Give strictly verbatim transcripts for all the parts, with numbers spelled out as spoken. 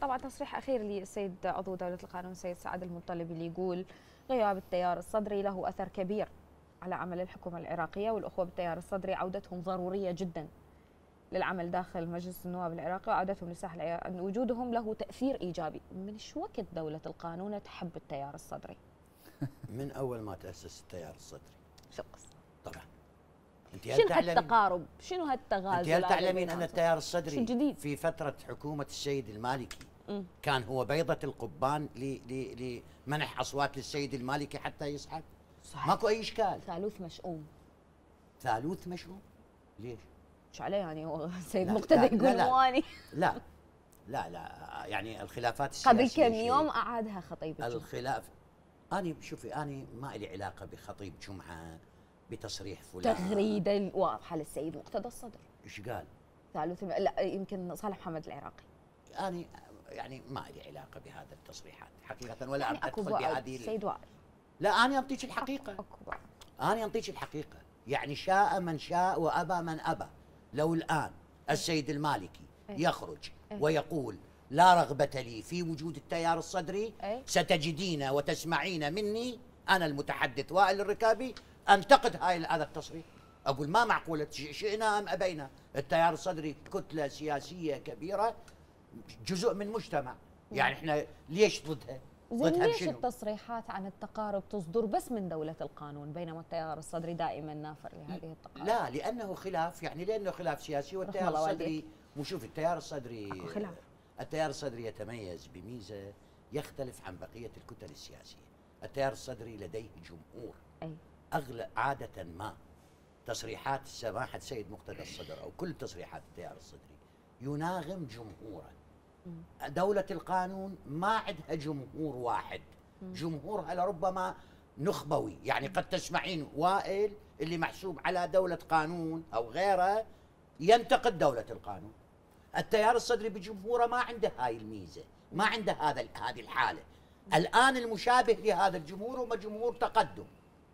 طبعا تصريح اخير للسيد عضو دوله القانون السيد سعد المطلب اللي يقول غياب التيار الصدري له اثر كبير على عمل الحكومه العراقيه، والاخوه بالتيار الصدري عودتهم ضروريه جدا للعمل داخل مجلس النواب العراقي وعودتهم لساحه العراق، ان وجودهم له تاثير ايجابي. من شو وقت دوله القانون تحب التيار الصدري؟ من اول ما تاسس التيار الصدري. شو القصه؟ طبعا انت هل شنو تعلمين هالتقارب؟ شنو هالتغازل؟ انت هل تعلمين ان التيار الصدري جديد؟ في فتره حكومه السيد المالكي م. كان هو بيضه القضبان لمنح اصوات للسيد المالكي حتى يصعد؟ صحيح. ماكو اي اشكال. ثالوث مشؤوم. ثالوث مشؤوم؟ ليش؟ مش عليه يعني هو السيد لا مقتدى لا يقول لا لا مواني. لا لا لا يعني الخلافات السياسيه قبل كم يوم اعادها خطيب الجمعه. الخلاف أنا شوفي أنا ما لي علاقة بخطيب جمعة بتصريح فلان. تغريدة واضحة للسيد مقتدى الصدر. إيش قال؟ ثالث لا يمكن صالح محمد العراقي. أنا يعني ما لي علاقة بهذا التصريحات حقيقة ولا يعني أدخل بهذه. سيد وائل. لا أنا أنطيك الحقيقة. أكو أنا أنطيك الحقيقة، يعني شاء من شاء وأبى من أبى. لو الآن السيد المالكي يخرج ويقول لا رغبة لي في وجود التيار الصدري، أي؟ ستجدين وتسمعين مني أنا المتحدث وائل الركابي أنتقد هاي هذا التصريح. أقول ما معقولة شئنا أم أبينا التيار الصدري كتلة سياسية كبيرة، جزء من مجتمع، يعني إحنا ليش ضدها؟ ضدها ليش التصريحات عن التقارب تصدر بس من دولة القانون بينما التيار الصدري دائما نافر لهذه التقارب؟ لا لأنه خلاف، يعني لأنه خلاف سياسي. والتيار الصدري وشوف التيار الصدري أكو خلاف. التيار الصدري يتميز بميزة يختلف عن بقية الكتل السياسية. التيار الصدري لديه جمهور. أي. أغلى عادة ما تصريحات سماحة سيد مقتدى الصدر أو كل تصريحات التيار الصدري يناغم جمهوره. دولة القانون ما عندها جمهور واحد، جمهورها لربما نخبوي، يعني قد تسمعين وائل اللي محسوب على دولة قانون أو غيره ينتقد دولة القانون. التيار الصدري بجمهوره ما عنده هاي الميزة، ما عنده هذا هذه الحالة. الآن المشابه لهذا الجمهور هو جمهور تقدم.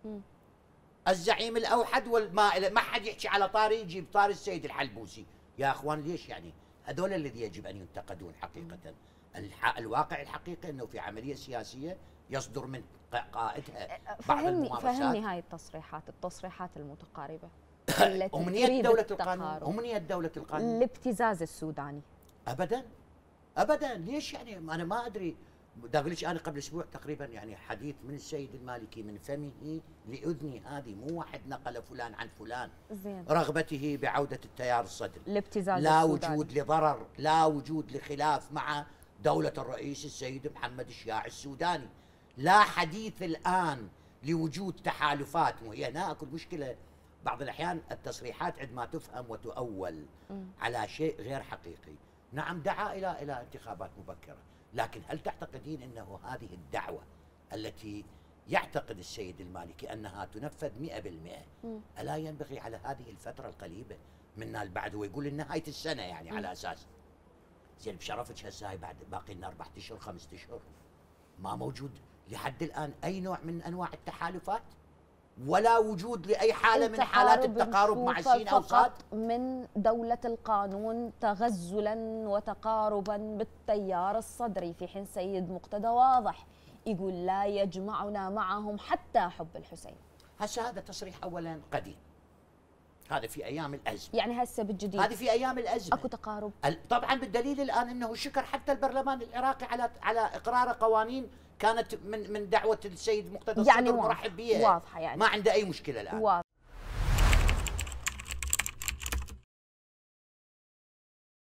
الزعيم الأوحد والما ما حد يحكي على طاري يجيب طاري السيد الحلبوسي. يا أخوان ليش يعني هذول الذي يجب أن ينتقدون حقيقة. الواقع الحقيقي أنه في عملية سياسية يصدر من قائدها بعض الممارسات. فهمني هاي التصريحات التصريحات المتقاربة التي أمنية دولة القانون. أمنية دولة القانون الابتزاز السوداني. أبدا أبدا. ليش يعني أنا ما أدري. دا أقول لك أنا قبل أسبوع تقريبا يعني حديث من السيد المالكي من فمه لأذني هذه، مو واحد نقل فلان عن فلان. زين. رغبته بعودة التيار الصدري، الابتزاز لا السوداني. وجود لضرر، لا وجود لخلاف مع دولة الرئيس السيد محمد الشياع السوداني، لا حديث الآن لوجود تحالفات. وهي هنا أكو المشكلة بعض الأحيان التصريحات عندما تفهم وتؤول م. على شيء غير حقيقي. نعم دعا إلى إلى انتخابات مبكرة، لكن هل تعتقدين أنه هذه الدعوة التي يعتقد السيد المالكي أنها تنفذ مئة بالمئة ألا ينبغي على هذه الفترة القريبة منا البعد؟ هو يقول نهاية السنة يعني م. على أساس زين بشرفتك هسه بعد باقي لنا أربعة أشهر خمسة أشهر ما موجود لحد الآن أي نوع من أنواع التحالفات ولا وجود لأي حالة من حالات التقارب مع سين أو صاد من دولة القانون تغزلا وتقاربا بالتيار الصدري، في حين سيد مقتدى واضح يقول لا يجمعنا معهم حتى حب الحسين. هسه هذا تصريح أولا قديم، هذا في أيام الأزمة، يعني هسه بالجديد هذه في أيام الأزمة أكو تقارب. طبعا بالدليل الآن أنه شكر حتى البرلمان العراقي على على إقرار قوانين كانت من من دعوة السيد مقتدى الصدر يعني مرحب بها، واضحة يعني ما عنده أي مشكلة الآن. واضح.